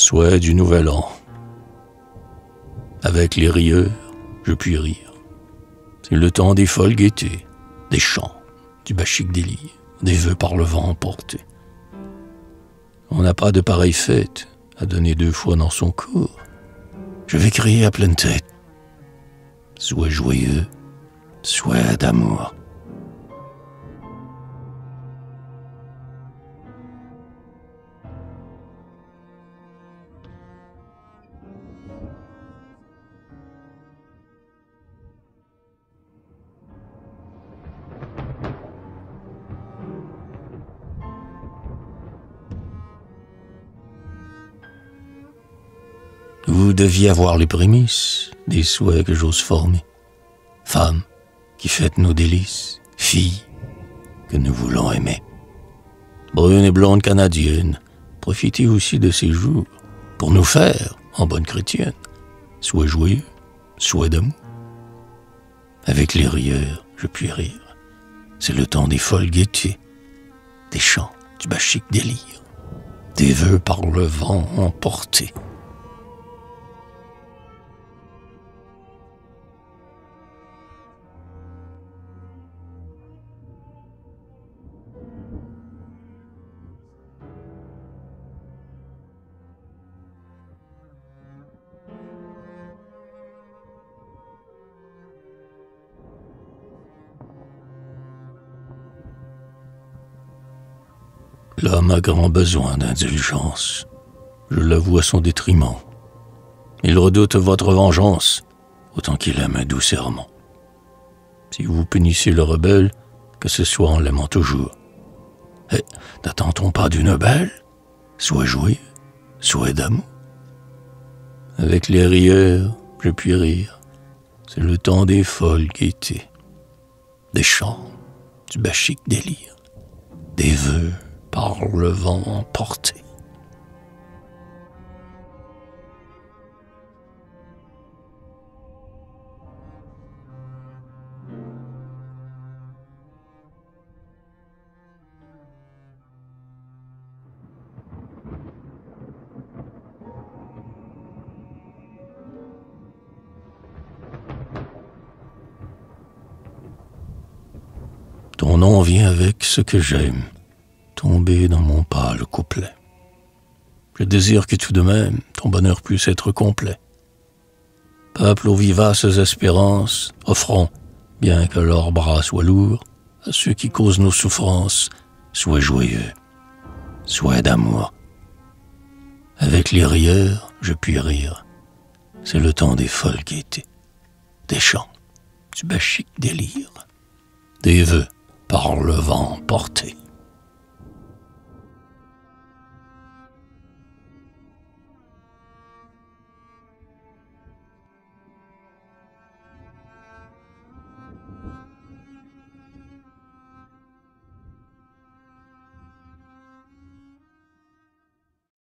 Souhait du nouvel an. Avec les rieurs, je puis rire. C'est le temps des folles gaietés, des chants, du bachique délire, des vœux par le vent emportés. On n'a pas de pareille fête à donner 2 fois dans son cours. Je vais crier à pleine tête. Souhait joyeux, souhait d'amour. Vous deviez avoir les prémices des souhaits que j'ose former. Femmes qui fêtent nos délices, filles que nous voulons aimer. Brunes et blondes canadiennes, profitez aussi de ces jours pour nous faire, en bonne chrétienne, souhait joyeux, souhait d'amour. Avec les rieurs, je puis rire. C'est le temps des folles gaietés, des chants, du bachique délire, des vœux par le vent emportés. L'homme a grand besoin d'indulgence, je l'avoue à son détriment. Il redoute votre vengeance, autant qu'il aime un doux serment. Si vous punissez le rebelle, que ce soit en l'aimant toujours. Et n'attend-on pas d'une belle, soit joyeux, soit d'amour? Avec les rieurs, je puis rire, c'est le temps des folles gaietés, des chants, du bachique délire, des vœux par le vent emporté. Ton nom vient avec ce que j'aime, tomber dans mon pâle couplet. Je désire que tout de même ton bonheur puisse être complet. Peuple aux vivaces espérances, offrons, bien que leurs bras soient lourds, à ceux qui causent nos souffrances, sois joyeux, sois d'amour. Avec les rieurs, je puis rire. C'est le temps des folles gaietés, des chants, du bachique délire, des vœux par le vent emportés.